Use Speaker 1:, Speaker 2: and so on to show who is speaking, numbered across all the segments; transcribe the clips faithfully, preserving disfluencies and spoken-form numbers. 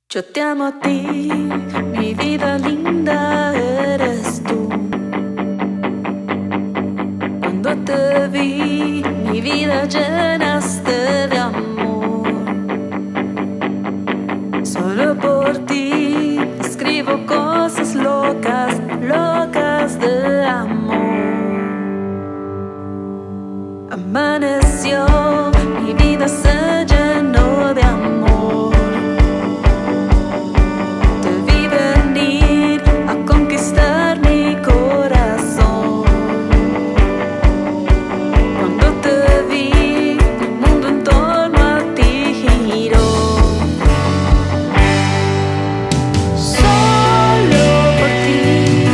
Speaker 1: Yo te amo a ti, mi vida linda eres tú. Cuando te vi, mi vida llenaste de amor. Solo por ti escribo cosas locas, locas de amor. Amaneció, mi vida se llenó de amor. Te vi venir a conquistar mi corazón. Cuando te vi, el mundo en torno a ti giró. Solo por ti,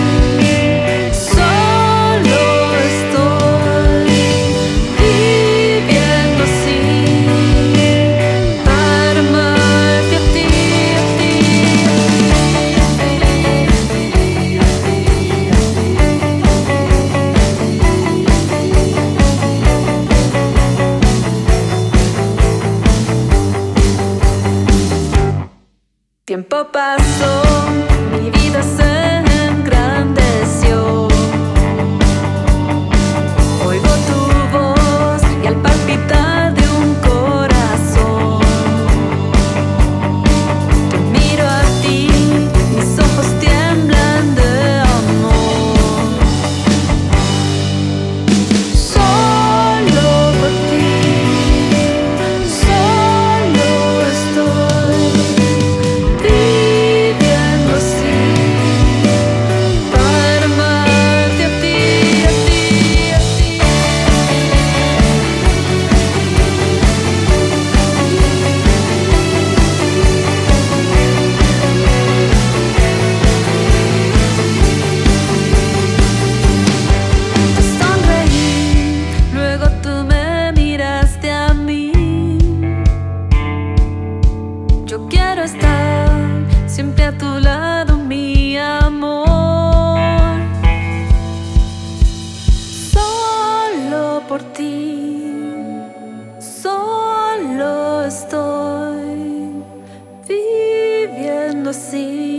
Speaker 1: solo estoy viviendo así, para amarte a ti, a ti, Tiempo pasó, mi vida se engrandeció. Oigo tu voz y al palpitar de un corazón, te miro a ti, mis ojos tiemblan de amor. Solo por ti, solo estoy viviendo así, para amarte a ti, a ti, a ti. Te sonreí, luego tú me miraste a mí. Yo quiero estar siempre a tu lado, mi amor. Solo por ti, solo estoy viviendo así.